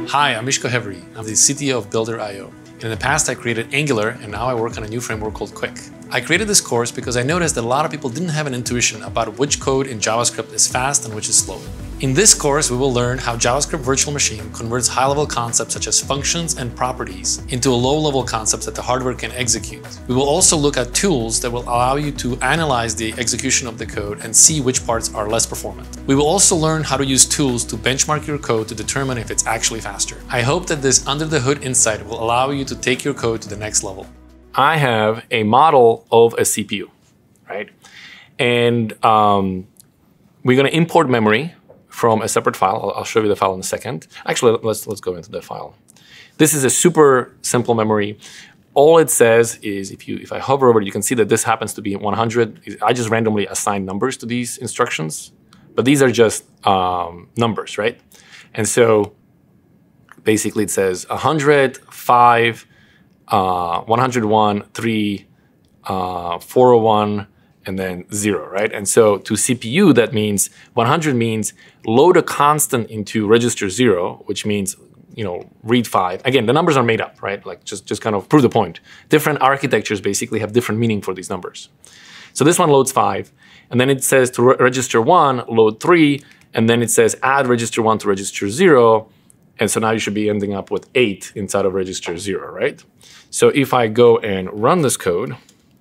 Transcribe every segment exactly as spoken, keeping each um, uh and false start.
Hi, I'm Mishko Hevery. I'm the C T O of Builder dot i o. In the past, I created Angular, and now I work on a new framework called Qwik. I created this course because I noticed that a lot of people didn't have an intuition about which code in JavaScript is fast and which is slow. In this course, we will learn how JavaScript Virtual Machine converts high-level concepts such as functions and properties into a low-level concepts that the hardware can execute. We will also look at tools that will allow you to analyze the execution of the code and see which parts are less performant. We will also learn how to use tools to benchmark your code to determine if it's actually faster. I hope that this under-the-hood insight will allow you to take your code to the next level. I have a model of a C P U, right? And um, we're going to import memory from a separate file. I'll, I'll show you the file in a second. Actually, let's, let's go into the file. This is a super simple memory. All it says is, if you if I hover over it, you can see that this happens to be one hundred. I just randomly assign numbers to these instructions, but these are just um, numbers, right? And so basically it says one hundred, five, uh, one hundred one, three, uh, four oh one, and then zero, right? And so to C P U, that means one hundred means load a constant into register zero, which means, you know, read five. Again, the numbers are made up, right? Like just, just kind of prove the point. Different architectures basically have different meaning for these numbers. So this one loads five, and then it says to re register one, load three, and then it says add register one to register zero. And so now you should be ending up with eight inside of register zero, right? So if I go and run this code,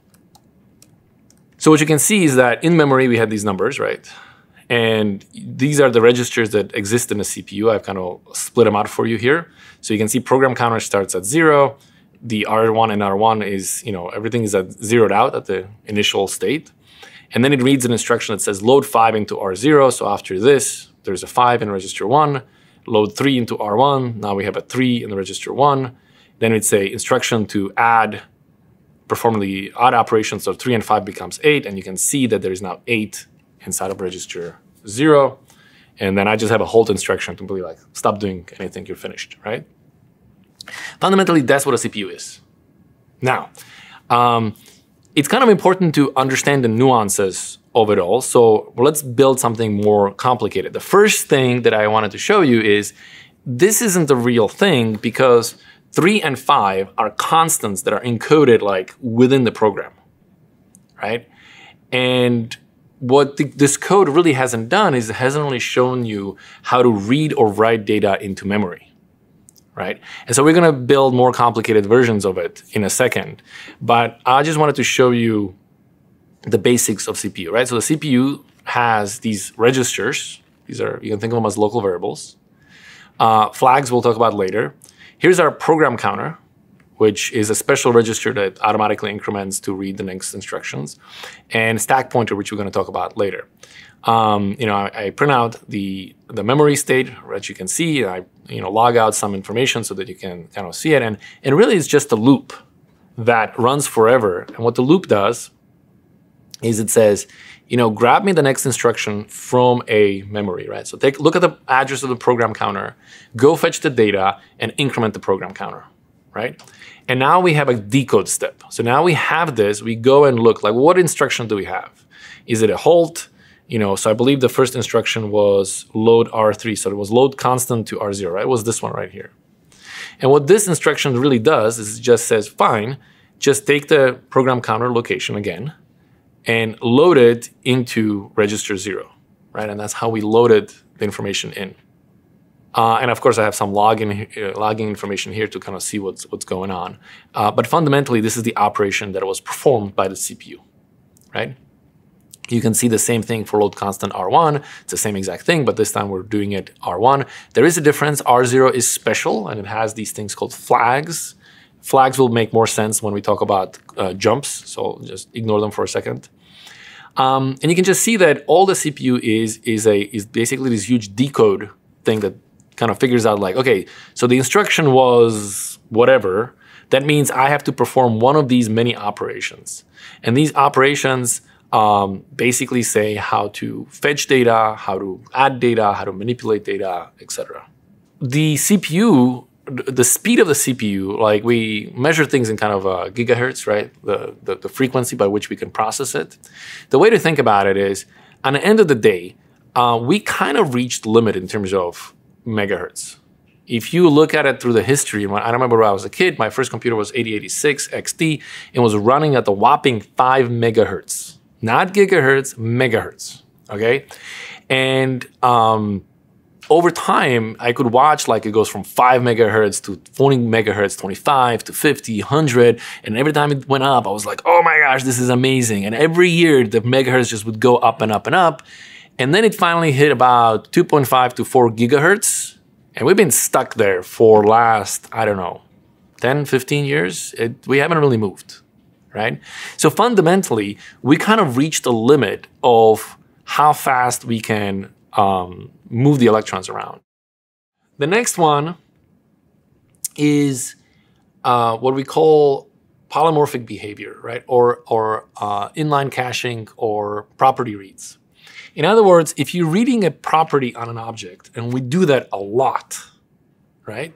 so what you can see is that in memory, we had these numbers, right? And these are the registers that exist in the C P U. I've kind of split them out for you here. So you can see program counter starts at zero. The R one and R one is, you know, everything is at zeroed out at the initial state. And then it reads an instruction that says load five into R zero. So after this, there's a five in register one. Load three into R one. Now we have a three in the register one. Then it's a instruction to add, perform the odd operations. So three and five becomes eight. And you can see that there is now eight inside of register zero. And then I just have a hold instruction to be like, stop doing anything, you're finished, right? Fundamentally, that's what a C P U is. Now, um, it's kind of important to understand the nuances of it all. So let's build something more complicated. The first thing that I wanted to show you is this isn't the real thing because three and five are constants that are encoded like within the program, right? And what the, this code really hasn't done is it hasn't really shown you how to read or write data into memory, right? And so we're going to build more complicated versions of it in a second. But I just wanted to show you the basics of C P U, right? So the C P U has these registers. These are, you can think of them as local variables. Uh, flags we'll talk about later. Here's our program counter, which is a special register that automatically increments to read the next instructions, and stack pointer, which we're going to talk about later. Um, you know, I, I print out the the memory state, which you can see. I you know log out some information so that you can kind of see it, and and really it's just a loop that runs forever. And what the loop does is it says, you know, grab me the next instruction from a memory, right? So take look at the address of the program counter, go fetch the data, and increment the program counter, right? And now we have a decode step. So now we have this, we go and look, like what instruction do we have? Is it a halt? You know, so I believe the first instruction was load R three. So it was load constant to R zero, right? It was this one right here. And what this instruction really does is it just says, fine, just take the program counter location again and load it into register zero, right? And that's how we loaded the information in. Uh, and of course, I have some login, uh, logging information here to kind of see what's, what's going on. Uh, but fundamentally, this is the operation that was performed by the C P U, right? You can see the same thing for load constant R one. It's the same exact thing, but this time we're doing it R one. There is a difference. R zero is special, and it has these things called flags. Flags will make more sense when we talk about uh, jumps, so just ignore them for a second. Um, and you can just see that all the C P U is, is, a, is basically this huge decode thing that kind of figures out like, okay, so the instruction was whatever. That means I have to perform one of these many operations. And these operations um, basically say how to fetch data, how to add data, how to manipulate data, et cetera. The C P U, the speed of the C P U, like we measure things in kind of uh, gigahertz, right? The, the, the frequency by which we can process it. The way to think about it is, on the end of the day, uh, we kind of reached the limit in terms of megahertz. If you look at it through the history, when I remember when I was a kid, my first computer was eighty eighty-six X T and was running at the whopping five megahertz, not gigahertz, megahertz, okay? And um, over time, I could watch like it goes from five megahertz to forty megahertz, twenty-five to fifty, one hundred. And every time it went up, I was like, oh my gosh, this is amazing. And every year the megahertz just would go up and up and up. And then it finally hit about two point five to four gigahertz. And we've been stuck there for last, I don't know, ten, fifteen years. It, we haven't really moved, right? So fundamentally, we kind of reached the limit of how fast we can um, move the electrons around. The next one is uh, what we call polymorphic behavior, right? Or, or uh, inline caching or property reads. In other words, if you're reading a property on an object, and we do that a lot, right?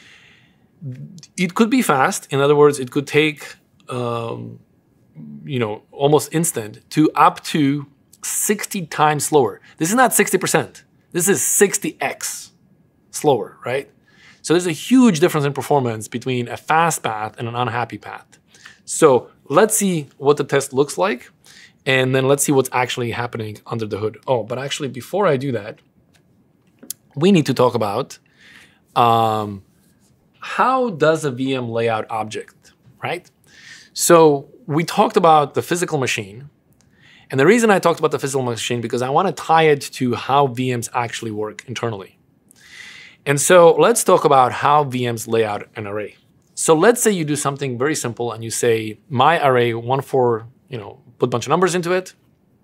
It could be fast. In other words, it could take, um, you know, almost instant to up to sixty times slower. This is not sixty percent. This is sixty x slower, right? So there's a huge difference in performance between a fast path and an unhappy path. So let's see what the test looks like. And then let's see what's actually happening under the hood. Oh, but actually, before I do that, we need to talk about um, how does a V M lay out object, right? So we talked about the physical machine. And the reason I talked about the physical machine because I want to tie it to how V Ms actually work internally. And so let's talk about how V Ms lay out an array. So let's say you do something very simple and you say, my array one, four, you know, put a bunch of numbers into it.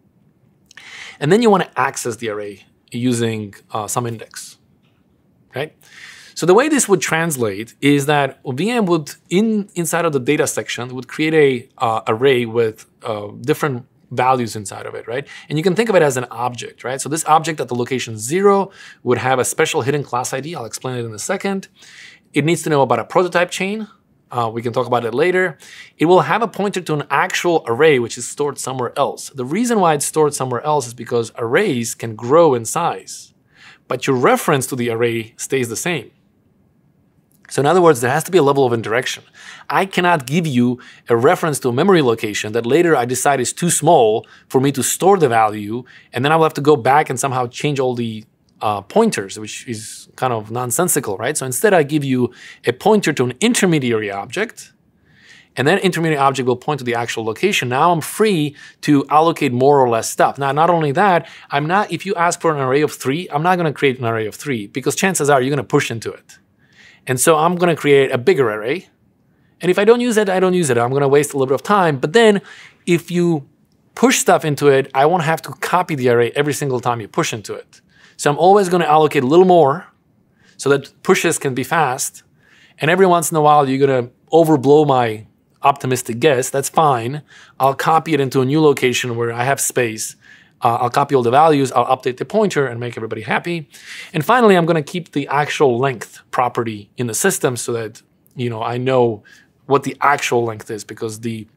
And then you want to access the array using uh, some index, right? So the way this would translate is that V M would, in inside of the data section, would create a uh, array with uh, different values inside of it, right? And you can think of it as an object, right? So this object at the location zero would have a special hidden class I D. I'll explain it in a second. It needs to know about a prototype chain. Uh, we can talk about it later. It will have a pointer to an actual array, which is stored somewhere else. The reason why it's stored somewhere else is because arrays can grow in size, but your reference to the array stays the same. So in other words, there has to be a level of indirection. I cannot give you a reference to a memory location that later I decide is too small for me to store the value, and then I will have to go back and somehow change all the uh, pointers, which is kind of nonsensical, right? So instead I give you a pointer to an intermediary object, and then intermediary object will point to the actual location. Now I'm free to allocate more or less stuff. Now, not only that, I'm not, if you ask for an array of three, I'm not gonna create an array of three because chances are you're gonna push into it. And so I'm gonna create a bigger array. And if I don't use it, I don't use it. I'm gonna waste a little bit of time. But then if you push stuff into it, I won't have to copy the array every single time you push into it. So I'm always gonna allocate a little more so that pushes can be fast. And every once in a while, you're gonna overblow my optimistic guess. That's fine. I'll copy it into a new location where I have space. Uh, I'll copy all the values, I'll update the pointer and make everybody happy. And finally, I'm gonna keep the actual length property in the system so that, you know, I know what the actual length is because the,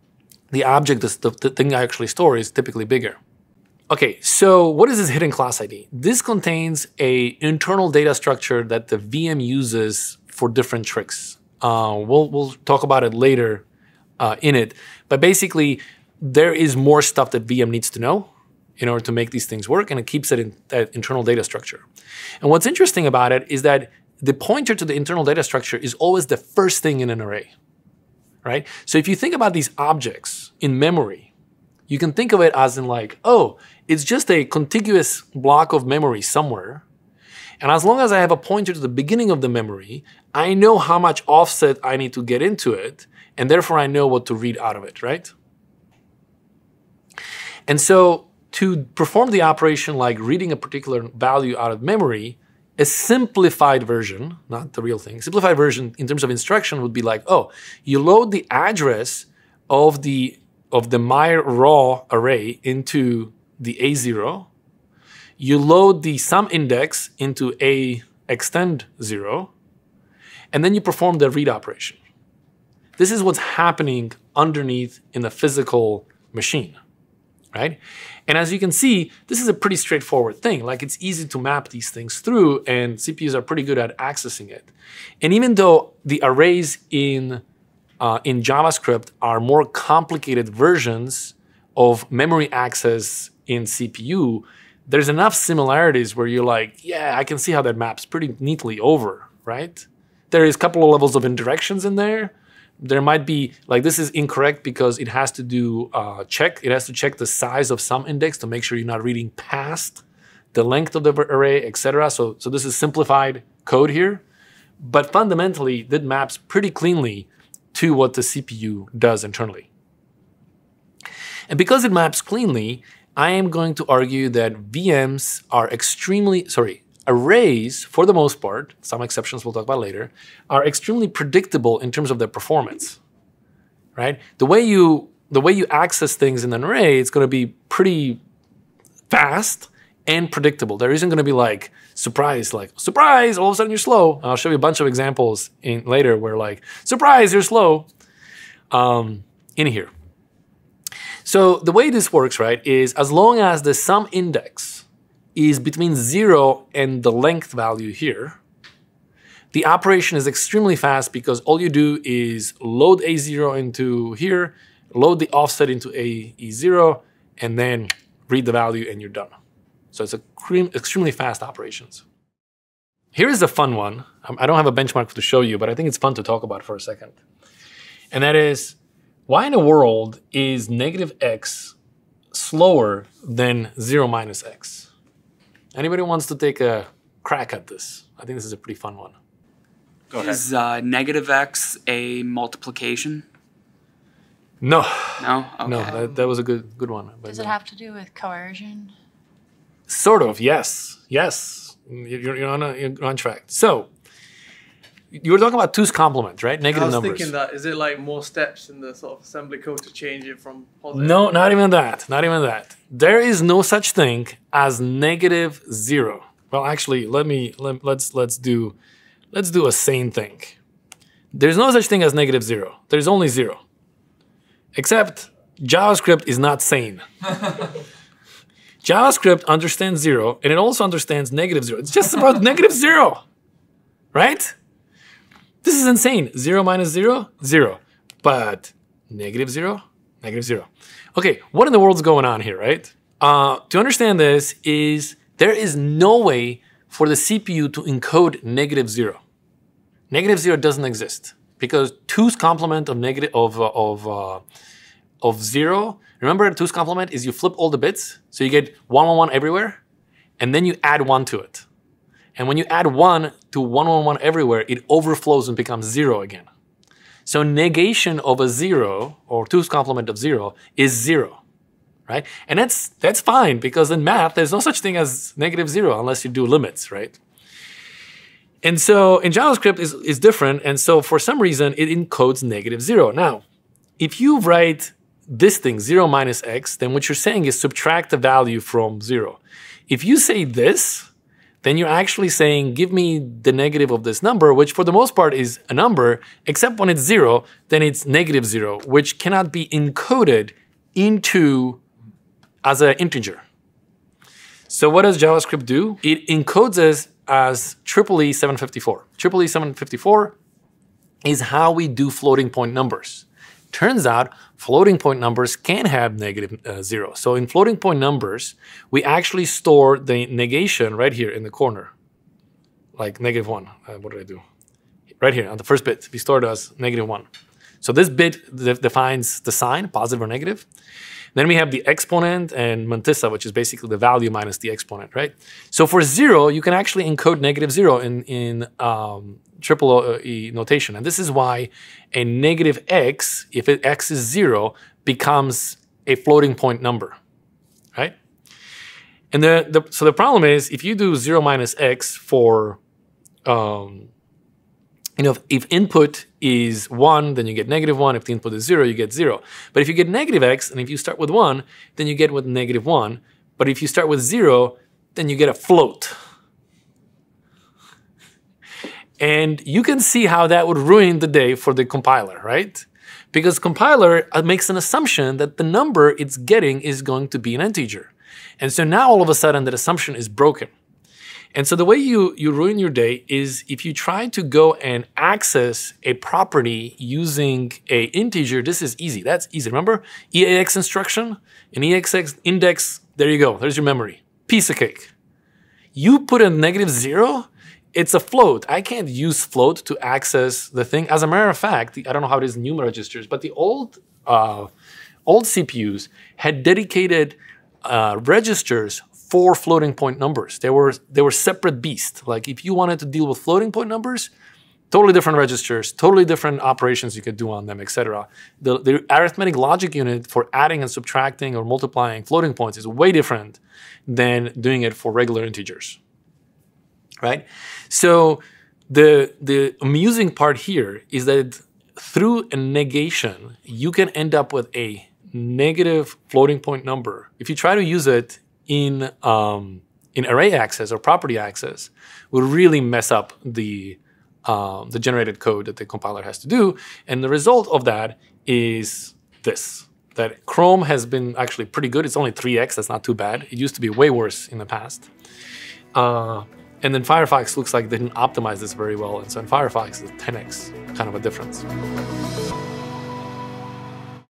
the object, is the, the thing I actually store is typically bigger. Okay, so what is this hidden class I D? This contains a internal data structure that the V M uses for different tricks. Uh, we'll, we'll talk about it later uh, in it, but basically there is more stuff that V M needs to know in order to make these things work, and it keeps it in that internal data structure. And what's interesting about it is that the pointer to the internal data structure is always the first thing in an array, right? So if you think about these objects in memory, you can think of it as in like, oh, it's just a contiguous block of memory somewhere. And as long as I have a pointer to the beginning of the memory, I know how much offset I need to get into it, and therefore I know what to read out of it, right? And so to perform the operation like reading a particular value out of memory, a simplified version, not the real thing, simplified version in terms of instruction would be like, oh, you load the address of the, of the my raw array into the A zero, you load the sum index into A extend zero, and then you perform the read operation. This is what's happening underneath in the physical machine, right? And as you can see, this is a pretty straightforward thing. Like it's easy to map these things through, and C P Us are pretty good at accessing it. And even though the arrays in, uh, in JavaScript are more complicated versions of memory access in C P U, there's enough similarities where you're like, yeah, I can see how that maps pretty neatly over, right? There is a couple of levels of indirections in there. There might be, like this is incorrect because it has to do uh, check. It has to check the size of some index to make sure you're not reading past the length of the array, et cetera. So, so this is simplified code here. But fundamentally, that maps pretty cleanly to what the C P U does internally. And because it maps cleanly, I am going to argue that V Ms are extremely, sorry, arrays, for the most part, some exceptions we'll talk about later, are extremely predictable in terms of their performance, right? The way you, the way you access things in an array, it's going to be pretty fast and predictable. There isn't going to be like, surprise, like, surprise, all of a sudden you're slow. I'll show you a bunch of examples in later where like, surprise, you're slow um, in here. So the way this works, right, is as long as the sum index is between zero and the length value here, the operation is extremely fast because all you do is load A zero into here, load the offset into A E zero, and then read the value and you're done. So it's a extremely fast operations. Here is a fun one. I don't have a benchmark to show you, but I think it's fun to talk about for a second. And that is, why in the world is negative x slower than zero minus x? Anybody wants to take a crack at this? I think this is a pretty fun one. Go ahead. Is uh, negative x a multiplication? No. No? Okay. No, that, that was a good good one. But Does it no. have to do with coercion? Sort of, yes. Yes. You're, you're, on, a, you're on track. So, you were talking about two's complement, right? Negative I was numbers. thinking that, is it like more steps in the sort of assembly code to change it from positive? No, not even that. Not even that. There is no such thing as negative zero. Well, actually, let me let, let's let's do let's do a sane thing. There's no such thing as negative zero. There's only zero. Except JavaScript is not sane. JavaScript understands zero, and it also understands negative zero. It's just about negative zero, right? This is insane. Zero minus zero, zero. But negative zero, negative zero. Okay, what in the world's going on here, right? Uh, to understand this is there is no way for the C P U to encode negative zero. Negative zero doesn't exist because two's complement of negative of uh, of uh, of zero. Remember, two's complement is you flip all the bits, so you get one one one everywhere, and then you add one to it. And when you add one to one one one everywhere, it overflows and becomes zero again. So negation of a zero, or two's complement of zero, is zero, right? And that's that's fine because in math, there's no such thing as negative zero unless you do limits, right? And so in JavaScript is is different, and so for some reason it encodes negative zero. Now, if you write this thing zero minus x, then what you're saying is subtract the value from zero. If you say this, then you're actually saying, give me the negative of this number, which for the most part is a number, except when it's zero, then it's negative zero, which cannot be encoded into as an integer. So what does JavaScript do? It encodes us as triple E seven fifty-four. triple E seven fifty-four is how we do floating point numbers. Turns out floating point numbers can have negative uh, zero. So in floating point numbers, we actually store the negation right here in the corner, like negative one. Uh, what did I do? Right here on the first bit, we store it as negative one. So this bit de defines the sign, positive or negative. Then we have the exponent and mantissa, which is basically the value minus the exponent, right? So for zero, you can actually encode negative zero in, in um, triple E notation. And this is why a negative x, if it, x is zero, becomes a floating point number, right? And the, the, so the problem is, if you do zero minus x for, um, you know, if, if input is one, then you get negative one. If the input is zero, you get zero. But if you get negative x, and if you start with one, then you get with negative one. But if you start with zero, then you get a float. And you can see how that would ruin the day for the compiler, right? because compiler makes an assumption that the number it's getting is going to be an integer. And so now all of a sudden that assumption is broken. And so the way you, you ruin your day is if you try to go and access a property using a integer, this is easy. That's easy. Remember E A X instruction? An E A X index, there you go. There's your memory. Piece of cake. You put a negative zero, it's a float. I can't use float to access the thing. As a matter of fact, I don't know how it is in new registers, but the old, uh, old C P Us had dedicated uh, registers for floating point numbers. They were, they were separate beasts. Like if you wanted to deal with floating point numbers, totally different registers, totally different operations you could do on them, et cetera. The, the arithmetic logic unit for adding and subtracting or multiplying floating points is way different than doing it for regular integers, right? So the, the amusing part here is that through a negation, you can end up with a negative floating point number. If you try to use it in, um, in array access or property access, will really mess up the, um, the generated code that the compiler has to do. And the result of that is this, that Chrome has been actually pretty good. It's only three X, that's not too bad. It used to be way worse in the past. Uh, and then Firefox looks like they didn't optimize this very well. And so in Firefox, it's ten X kind of a difference.